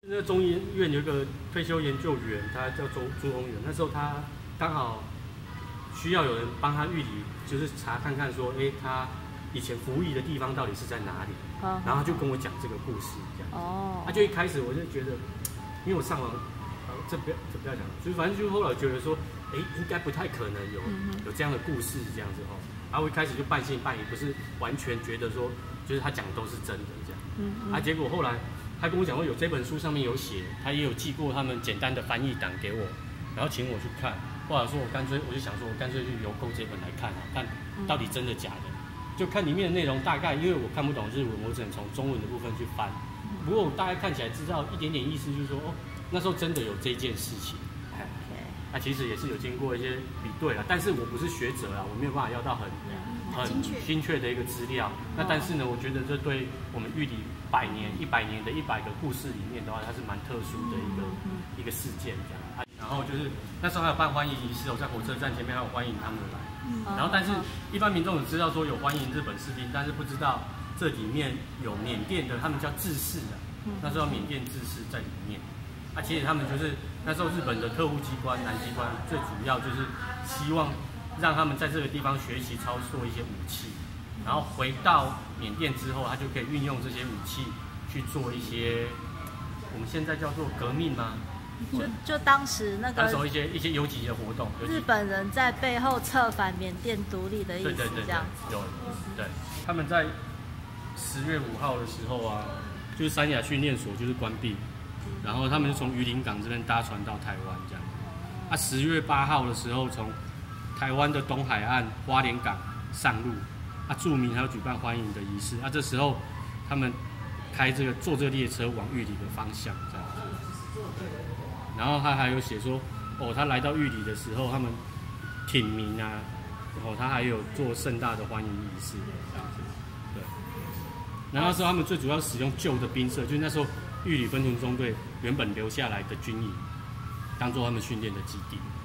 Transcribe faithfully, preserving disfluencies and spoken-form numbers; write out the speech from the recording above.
那个中医院有一个退休研究员，他叫周朱宏远。那时候他刚好需要有人帮他预理，就是查看看说，哎，他以前服役的地方到底是在哪里？哦、然后他就跟我讲这个故事，这样。哦。他、啊、就一开始我就觉得，因为我上网，呃，这不要这不要讲了，就是反正就后来觉得说，哎，应该不太可能有、嗯、有这样的故事这样子哦。然后我一开始就半信半疑，不是完全觉得说，就是他讲的都是真的这样。嗯, 嗯。啊，结果后来。他跟我讲说有这本书上面有写，他也有寄过他们简单的翻译档给我，然后请我去看。后来说我干脆，我就想说我干脆去邮购这本来看啊，看到底真的假的。就看里面的内容，大概因为我看不懂日文，我只能从中文的部分去翻。不过我大概看起来知道一点点意思，就是说哦，那时候真的有这件事情。那、啊、其实也是有经过一些比对啦，但是我不是学者啊，我没有办法要到很很精确的一个资料。那但是呢，我觉得这对我们玉里百年、一百年的一百个故事里面的话，它是蛮特殊的一个、嗯、一个事件这样。啊、然后就是那时候还有办欢迎仪式哦，在火车站前面还有欢迎他们来。嗯、然后但是一般民众有知道说有欢迎日本士兵，但是不知道这里面有缅甸的，他们叫志士的，那时候缅甸志士在里面。啊，其实他们就是那时候日本的特务机关、南机关，最主要就是希望让他们在这个地方学习操作一些武器，然后回到缅甸之后，他就可以运用这些武器去做一些我们现在叫做革命吗？ 就就当时那个那时候一些一些游击的活动， 日本人在背后策反缅甸独立的意思， 对对对对这样有对，他们在十月五号的时候啊，就是三亚训练所就是关闭。然后他们就从榆林港这边搭船到台湾这样。啊，十月八号的时候，从台湾的东海岸花莲港上路，啊，著名还有举办欢迎的仪式。啊，这时候他们开这个坐这个列车往玉里的方向这样。然后他还有写说，哦，他来到玉里的时候，他们挺民啊，然后他还有做盛大的欢迎仪式这样子。对。然后那时候他们最主要使用旧的兵舍，就是那时候。玉里分屯中队原本留下来的军营，当做他们训练的基地。